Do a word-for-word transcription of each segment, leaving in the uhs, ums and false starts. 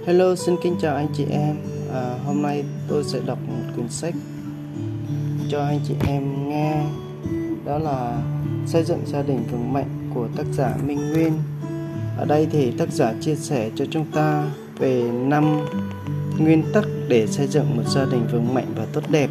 Hello, xin kính chào anh chị em. À, hôm nay tôi sẽ đọc một quyển sách cho anh chị em nghe. Đó là Xây dựng gia đình vững mạnh của tác giả Minh Nguyên. Ở đây thì tác giả chia sẻ cho chúng ta về năm nguyên tắc để xây dựng một gia đình vững mạnh và tốt đẹp.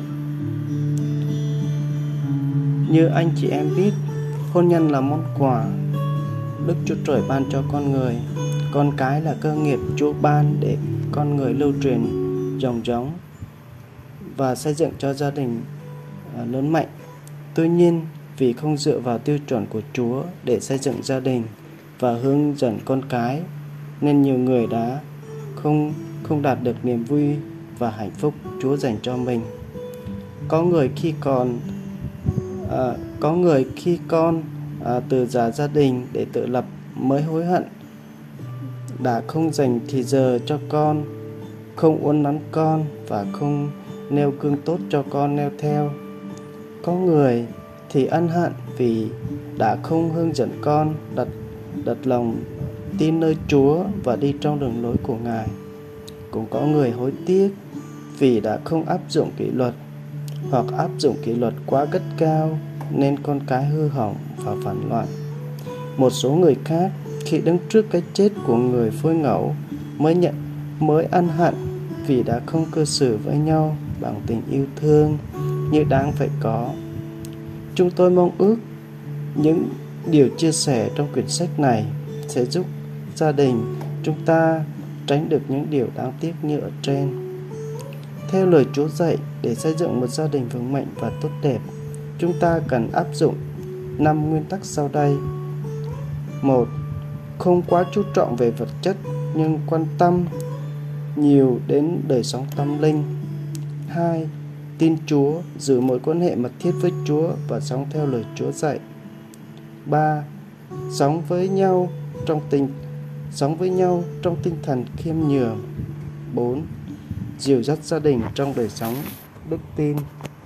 Như anh chị em biết, hôn nhân là món quà Đức Chúa Trời ban cho con người. Con cái là cơ nghiệp Chúa ban để con người lưu truyền dòng giống và xây dựng cho gia đình lớn mạnh. Tuy nhiên, vì không dựa vào tiêu chuẩn của Chúa để xây dựng gia đình và hướng dẫn con cái, nên nhiều người đã không không đạt được niềm vui và hạnh phúc Chúa dành cho mình. Có người khi còn à, có người khi con à, từ giã gia đình để tự lập mới hối hận đã không dành thì giờ cho con, không uốn nắn con và không nêu gương tốt cho con nêu theo. Có người thì ân hận vì đã không hướng dẫn con đặt đặt lòng tin nơi Chúa và đi trong đường lối của Ngài. Cũng có người hối tiếc vì đã không áp dụng kỷ luật hoặc áp dụng kỷ luật quá gắt cao nên con cái hư hỏng và phản loạn. Một số người khác khi đứng trước cái chết của người phối ngẫu mới nhận mới ân hận vì đã không cư xử với nhau bằng tình yêu thương như đáng phải có. Chúng tôi mong ước những điều chia sẻ trong quyển sách này sẽ giúp gia đình chúng ta tránh được những điều đáng tiếc như ở trên. Theo lời Chúa dạy, để xây dựng một gia đình vững mạnh và tốt đẹp, chúng ta cần áp dụng năm nguyên tắc sau đây. Một, không quá chú trọng về vật chất nhưng quan tâm nhiều đến đời sống tâm linh. Hai, tin Chúa, giữ mối quan hệ mật thiết với Chúa và sống theo lời Chúa dạy. Ba, sống với nhau trong tình sống với nhau trong tinh thần khiêm nhường. Bốn, dìu dắt gia đình trong đời sống đức tin.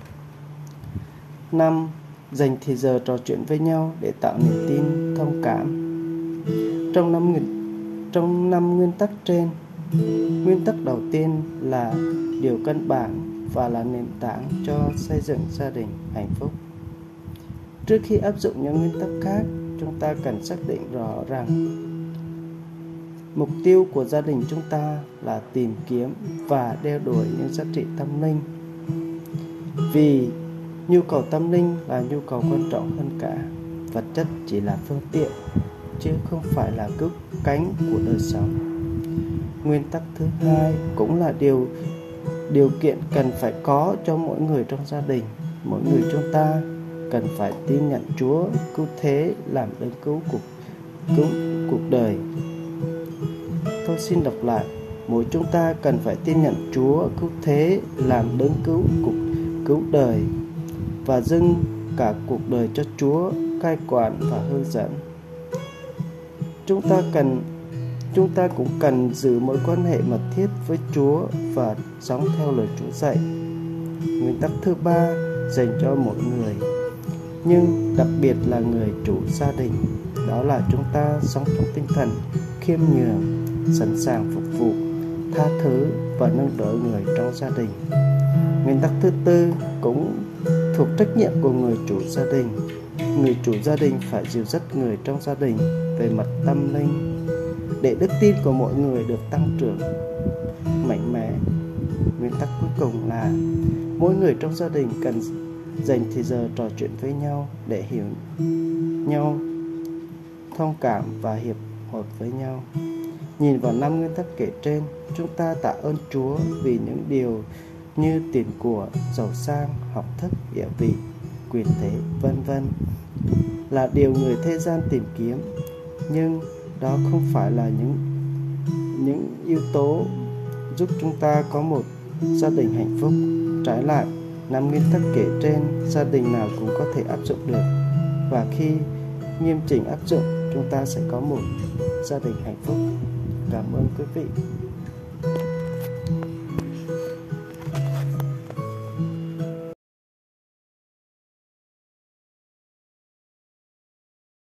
Năm, dành thời giờ trò chuyện với nhau để tạo niềm tin, thông cảm. Trong năm trong năm nguyên tắc trên, nguyên tắc đầu tiên là điều căn bản và là nền tảng cho xây dựng gia đình hạnh phúc. Trước khi áp dụng những nguyên tắc khác, chúng ta cần xác định rõ rằng mục tiêu của gia đình chúng ta là tìm kiếm và đeo đuổi những giá trị tâm linh. Vì nhu cầu tâm linh là nhu cầu quan trọng hơn cả, vật chất chỉ là phương tiện chứ không phải là cứu cánh của đời sống. Nguyên tắc thứ hai cũng là điều điều kiện cần phải có cho mỗi người trong gia đình. Mỗi người chúng ta cần phải tin nhận Chúa cứu thế làm đấng cứu cuộc cứu cuộc đời. Tôi xin đọc lại. Mỗi chúng ta cần phải tin nhận Chúa cứu thế làm đấng cứu cuộc cứu đời và dâng cả cuộc đời cho Chúa cai quản và hướng dẫn. Chúng ta cần chúng ta cũng cần giữ mối quan hệ mật thiết với Chúa và sống theo lời Chúa dạy. Nguyên tắc thứ ba dành cho mỗi người, nhưng đặc biệt là người chủ gia đình, đó là chúng ta sống trong tinh thần khiêm nhường, sẵn sàng phục vụ, tha thứ và nâng đỡ người trong gia đình. Nguyên tắc thứ tư cũng thuộc trách nhiệm của người chủ gia đình. Người chủ gia đình phải dìu dắt người trong gia đình về mặt tâm linh để đức tin của mọi người được tăng trưởng mạnh mẽ. Nguyên tắc cuối cùng là mỗi người trong gia đình cần dành thời giờ trò chuyện với nhau để hiểu nhau, thông cảm và hiệp một với nhau. Nhìn vào năm nguyên tắc kể trên, chúng ta tạ ơn Chúa vì những điều như tiền của, giàu sang, học thức, địa vị, quyền thế, vân vân là điều người thế gian tìm kiếm, nhưng đó không phải là những những yếu tố giúp chúng ta có một gia đình hạnh phúc. Trái lại, năm nguyên tắc kể trên gia đình nào cũng có thể áp dụng được, và khi nghiêm chỉnh áp dụng, chúng ta sẽ có một gia đình hạnh phúc. Cảm ơn quý vị.